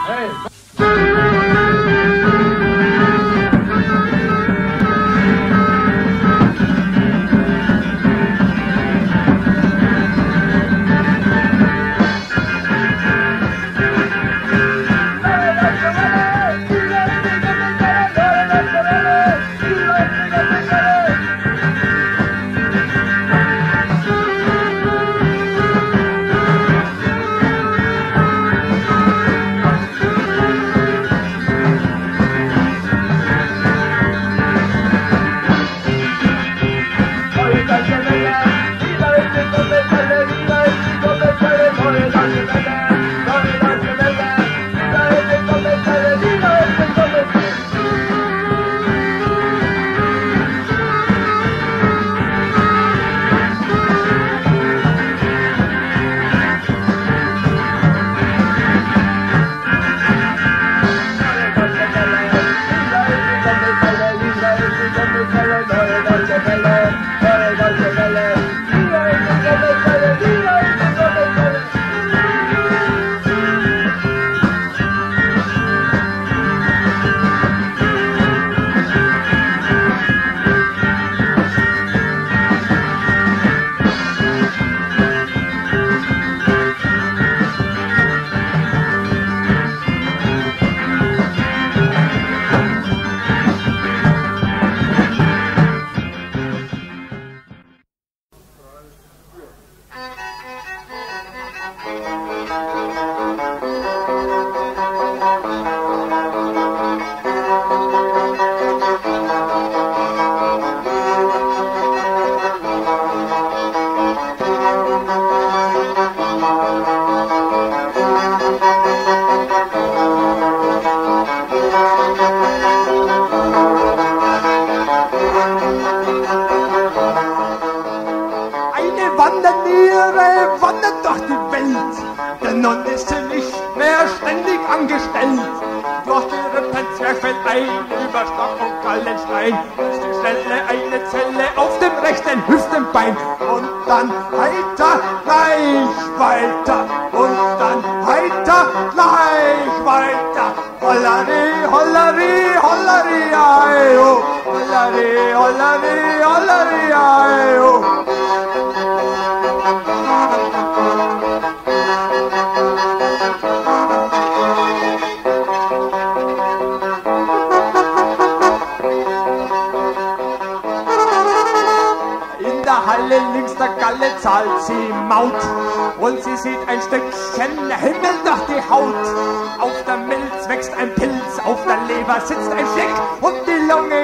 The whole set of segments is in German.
Sitzt ein Fleck und die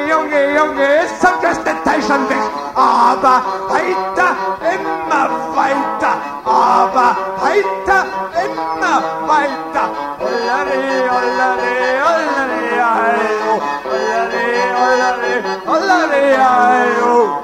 Lunge ist am größten Teil schon weg. Aber weiter, immer weiter, aber weiter, immer weiter. Ollari, ollari, ollari, ayo. Ollari, ollari, ollari, ayo.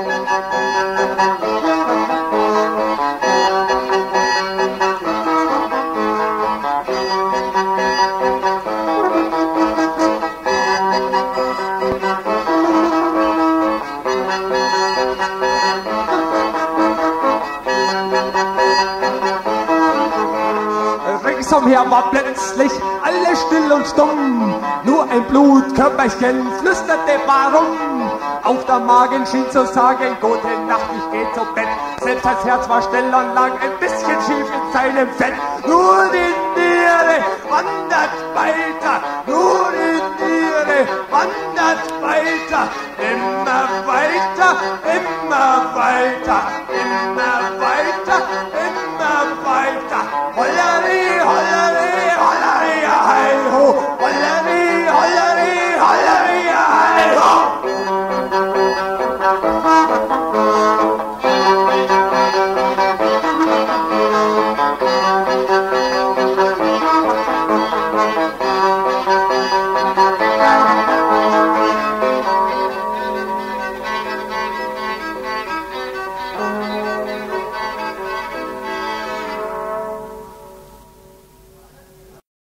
Umher war plötzlich alles still und stumm. Nur ein Blutkörperchen flüsterte warum. Auf der Magen schien zu sagen, gute Nacht, ich geh zu Bett. Selbst das Herz war still und lag ein bisschen schief in seinem Fett. Nur die Niere wandert bei